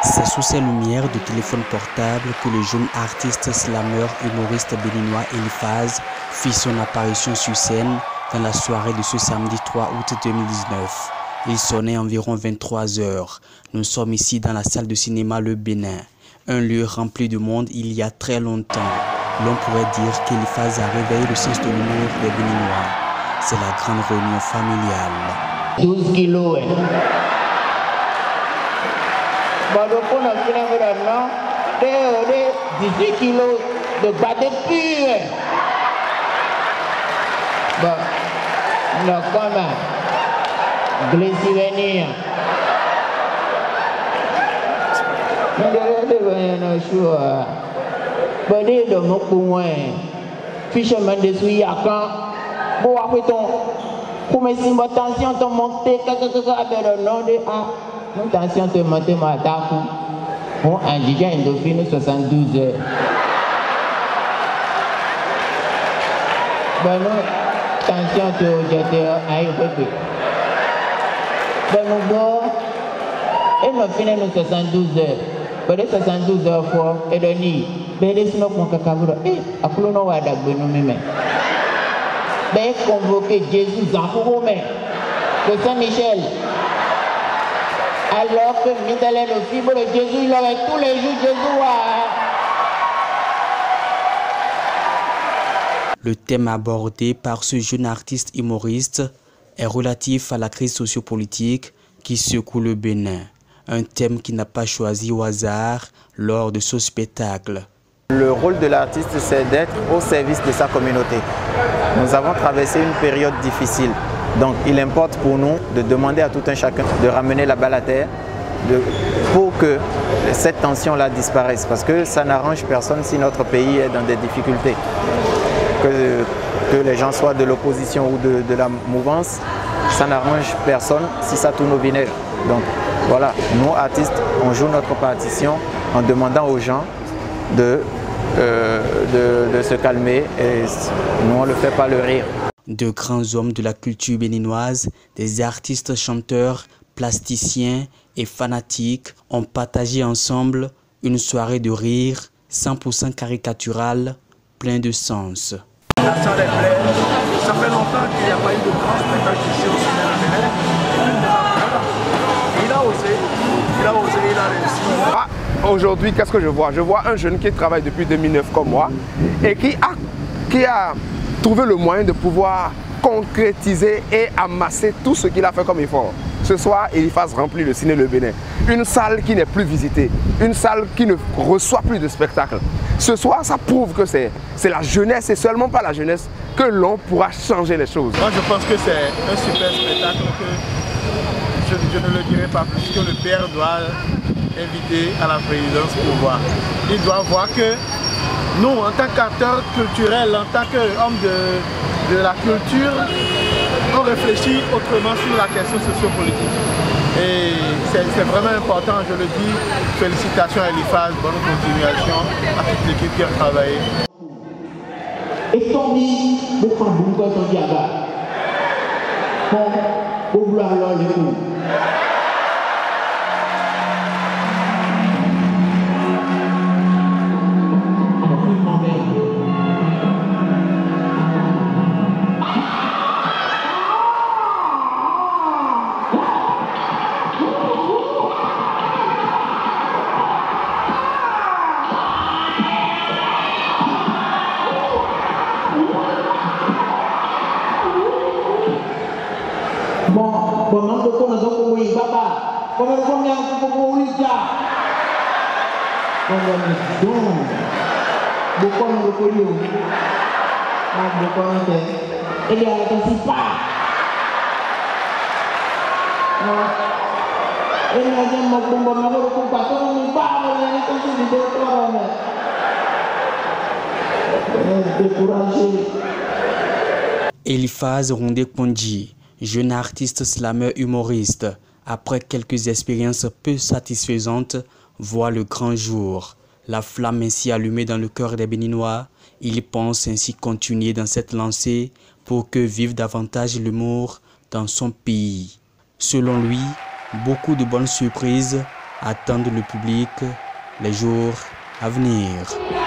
C'est sous ces lumières de téléphone portable que le jeune artiste slameur humoriste béninois Eliphaz fit son apparition sur scène dans la soirée de ce samedi 3 août 2019. Il sonnait environ 23 h. Nous sommes ici dans la salle de cinéma Le Bénin, un lieu rempli de monde il y a très longtemps. L'on pourrait dire qu'Eliphaz a réveillé le sens de l'humour des Béninois. C'est la grande réunion familiale. 12 kilos, Bon, donc on a fini maintenant des 18 kilos de pâté pur. Bon, donc comme glycérine. Bon, des de mon coin, fichement de souillacan. Bon, après ton, pour mes symboles tension, ton monté, avec le nom de A. Mon tension te monte ma tape. Bon, un giga endorphine 72 heures. Bon, non, tension te jette à peu. Bon, bon, et nous finissons 72 heures. Bon, les 72 heures fort, et de nuit, ben les snobs mon cacabro, à Colono à Dagbenou même. Ben, convoquer Jésus en Kouromé, de Saint-Michel. Alors que Michel le fibre de Jésus, il aurait tous les jours Jésus. Le thème abordé par ce jeune artiste humoriste est relatif à la crise sociopolitique qui secoue le Bénin. Un thème qu'il n'a pas choisi au hasard lors de ce spectacle. Le rôle de l'artiste, c'est d'être au service de sa communauté. Nous avons traversé une période difficile. Donc il importe pour nous de demander à tout un chacun de ramener la balle à terre pour que cette tension-là disparaisse. Parce que ça n'arrange personne si notre pays est dans des difficultés. Que les gens soient de l'opposition ou de la mouvance, ça n'arrange personne si ça tourne au vinaigre. Donc voilà, nous artistes, on joue notre partition en demandant aux gens de se calmer et nous on le fait pas le rire. De grands hommes de la culture béninoise, des artistes chanteurs, plasticiens et fanatiques ont partagé ensemble une soirée de rire 100% caricaturale, plein de sens. La salle est pleine. Ça fait longtemps qu'il n'y a pas eu de grand spectacle ici au cinéma Bénin. Il a osé, il a réussi. Aujourd'hui, qu'est-ce que je vois? Je vois un jeune qui travaille depuis 2009 comme moi et qui a trouvé le moyen de pouvoir concrétiser et amasser tout ce qu'il a fait comme effort. Ce soir, Eliphaz remplit le ciné Le Bénin. Une salle qui n'est plus visitée, une salle qui ne reçoit plus de spectacles. Ce soir, ça prouve que c'est la jeunesse et seulement pas la jeunesse que l'on pourra changer les choses. Moi, je pense que c'est un super spectacle que je ne le dirai pas plus que le père doit inviter à la présidence pour voir. Il doit voir que nous, en tant qu'acteurs culturels, en tant qu'hommes de la culture, on réfléchit autrement sur la question sociopolitique. Et c'est vraiment important, je le dis. Félicitations à Eliphaz, bonne continuation à toute l'équipe qui a travaillé. Et ton dit, beaucoup de gens sont dit à bas. Pour vouloir leur le coup. Eliphaz Rondé-Kondji, jeune artiste slameur humoriste, après quelques expériences peu satisfaisantes, voit le grand jour. La flamme ainsi allumée dans le cœur des Béninois, il pense ainsi continuer dans cette lancée pour que vive davantage l'humour dans son pays. Selon lui, beaucoup de bonnes surprises attendent le public les jours à venir.